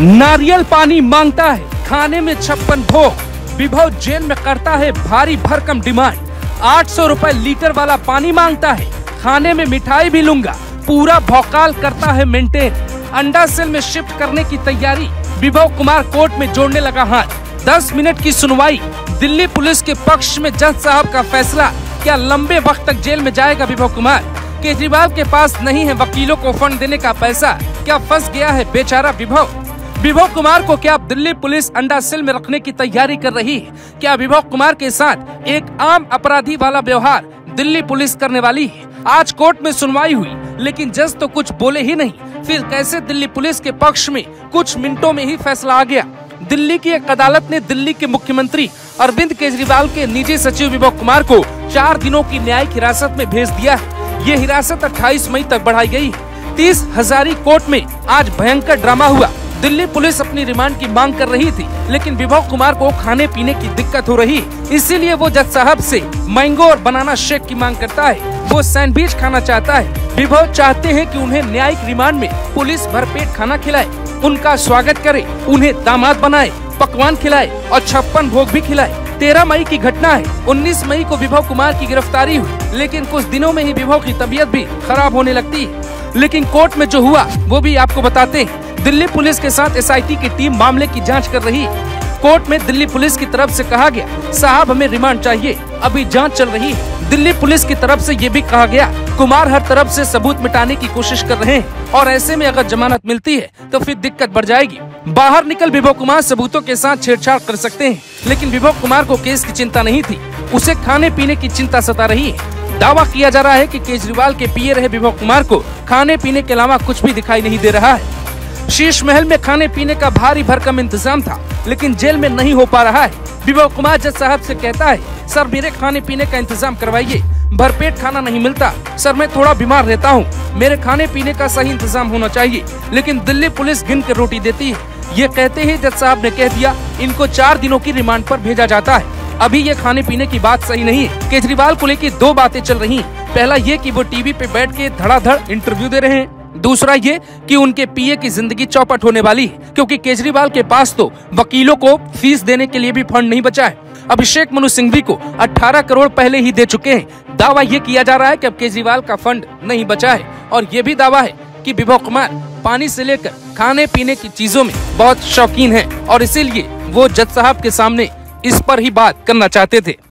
नारियल पानी मांगता है, खाने में 56 भोग। विभव जेल में करता है भारी भरकम डिमांड। 800 रुपए लीटर वाला पानी मांगता है, खाने में मिठाई भी लूंगा। पूरा भौकाल करता है मेंटेन। अंडा सेल में शिफ्ट करने की तैयारी। विभव कुमार कोर्ट में जोड़ने लगा हाथ। 10 मिनट की सुनवाई। दिल्ली पुलिस के पक्ष में जज साहब का फैसला। क्या लंबे वक्त तक जेल में जाएगा विभव कुमार? केजरीवाल के पास नहीं है वकीलों को फंड देने का पैसा। क्या फंस गया है बेचारा विभव? विभव कुमार को क्या दिल्ली पुलिस अंडा सेल में रखने की तैयारी कर रही है? क्या विभव कुमार के साथ एक आम अपराधी वाला व्यवहार दिल्ली पुलिस करने वाली है? आज कोर्ट में सुनवाई हुई, लेकिन जज तो कुछ बोले ही नहीं। फिर कैसे दिल्ली पुलिस के पक्ष में कुछ मिनटों में ही फैसला आ गया। दिल्ली की एक अदालत ने दिल्ली के मुख्यमंत्री अरविंद केजरीवाल के निजी सचिव विभव कुमार को 4 दिनों की न्यायिक हिरासत में भेज दिया है। ये हिरासत 28 मई तक बढ़ाई गई। 30 हजारी कोर्ट में आज भयंकर ड्रामा हुआ। दिल्ली पुलिस अपनी रिमांड की मांग कर रही थी, लेकिन विभव कुमार को खाने पीने की दिक्कत हो रही है। इसीलिए वो जज साहब से मैंगो और बनाना शेक की मांग करता है। वो सैंडविच खाना चाहता है। विभव चाहते हैं कि उन्हें न्यायिक रिमांड में पुलिस भरपेट खाना खिलाए, उनका स्वागत करे, उन्हें दामाद बनाए, पकवान खिलाए और 56 भोग भी खिलाए। 13 मई की घटना है। 19 मई को विभव कुमार की गिरफ्तारी हुई, लेकिन कुछ दिनों में ही विभव की तबीयत भी खराब होने लगती है। लेकिन कोर्ट में जो हुआ वो भी आपको बताते हैं। दिल्ली पुलिस के साथ SIT की टीम मामले की जांच कर रही है। कोर्ट में दिल्ली पुलिस की तरफ से कहा गया, साहब हमें रिमांड चाहिए, अभी जांच चल रही है। दिल्ली पुलिस की तरफ से ये भी कहा गया, कुमार हर तरफ से सबूत मिटाने की कोशिश कर रहे हैं और ऐसे में अगर जमानत मिलती है तो फिर दिक्कत बढ़ जाएगी। बाहर निकल विभव कुमार सबूतों के साथ छेड़छाड़ कर सकते हैं, लेकिन विभव कुमार को केस की चिंता नहीं थी। उसे खाने पीने की चिंता सता रही है। दावा किया जा रहा है कि केजरीवाल के पीए रहे विभव कुमार को खाने पीने के अलावा कुछ भी दिखाई नहीं दे रहा है। शीश महल में खाने पीने का भारी भरकम इंतजाम था, लेकिन जेल में नहीं हो पा रहा है। विभव कुमार जज साहब से कहता है, सर मेरे खाने पीने का इंतजाम करवाइए, भरपेट खाना नहीं मिलता। सर मैं थोड़ा बीमार रहता हूँ, मेरे खाने पीने का सही इंतजाम होना चाहिए। लेकिन दिल्ली पुलिस गिन के रोटी देती है। ये कहते ही जज साहब ने कह दिया, इनको 4 दिनों की रिमांड पर भेजा जाता है। अभी ये खाने पीने की बात सही नहीं है। केजरीवाल को लेकर 2 बातें चल रही हैं। पहला ये कि वो टीवी पे बैठ के धड़ाधड़ इंटरव्यू दे रहे हैं। दूसरा ये कि उनके पीए की जिंदगी चौपट होने वाली है, क्योंकि केजरीवाल के पास तो वकीलों को फीस देने के लिए भी फंड नहीं बचा है। अभिषेक मनु सिंघवी को 18 करोड़ पहले ही दे चुके हैं। दावा ये किया जा रहा है कि अब केजरीवाल का फंड नहीं बचा है। और ये भी दावा है कि विभव कुमार पानी से लेकर खाने पीने की चीजों में बहुत शौकीन है और इसीलिए वो जज साहब के सामने इस पर ही बात करना चाहते थे।